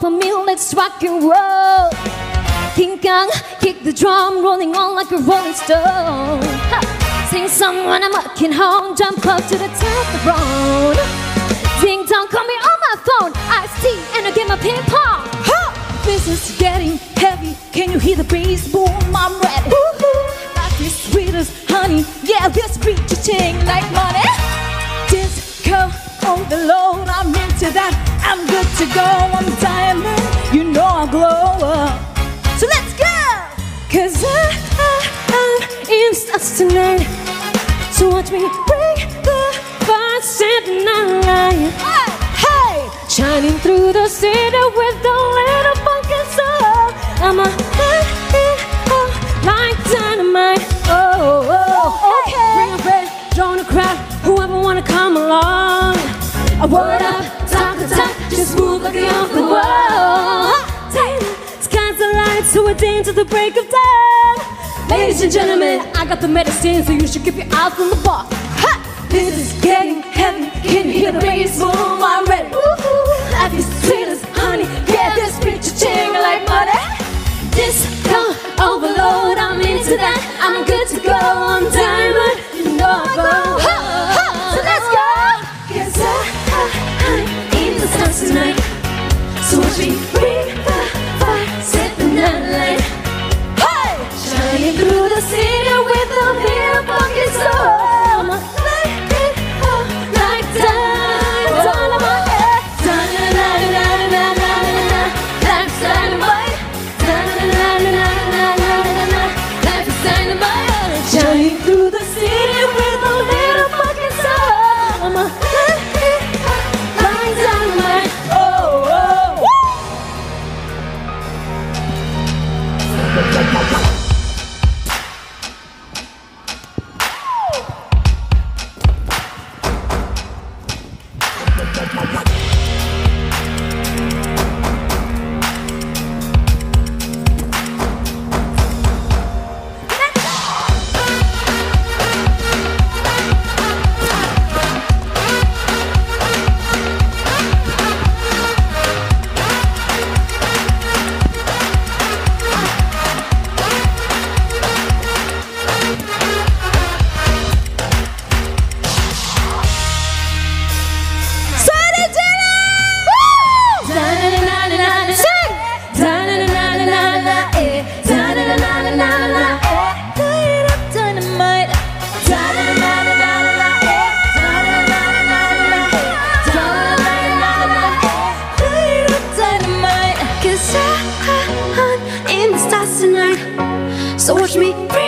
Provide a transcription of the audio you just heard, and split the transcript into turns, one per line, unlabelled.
up a meal, let's rock and roll. King Kong, kick the drum, rolling on like a rolling stone. Ha! Sing someone I'm walking home, jump up to the top of the road. Ding dong, call me on my phone, iced tea and I get my ping pong. Ha! This is getting heavy, can you hear the bass boom? I'm ready. Life is sweet as honey, yeah, this beat cha-ching like money. Disco overload, I'm into that, I'm good to go. I'm diamond, you know I glow up. So let's go! Cause I'm in stars tonight. So watch me bring the fire, set the night. Hey! Shining through the city with a little funky soul. I'm a like dynamite. Oh, oh, okay. Bring a friend, join the crowd, whoever wanna come along. A word up, talk the talk, just move like you're off the wall. Sky's the light, so we're dancing to the break of dawn. Ladies and gentlemen, I got the medicine, so you should keep your eyes from the bar. Ha! This is getting heavy, can you hear the bass boom? I'm ready. Life is sweet as honey, yeah, this beat cha-ching like money. Disco overload, I'm into that, I'm good to go. I'm diamond, you know I go. So let's go! Cause I'm in the stars tonight. So watch me bring the fire, set the night light. Hey! Shining through the city with a little funky soul. I'm a light it up like dynamite. Da-na-na-na-na-na-na-na-na. Life's dynamite. Da-na-na-na-na-na-na-na-na. Life is dynamite. Shining through the city with a little funky soul. I'm a light it up like dynamite. Oh, oh. So watch me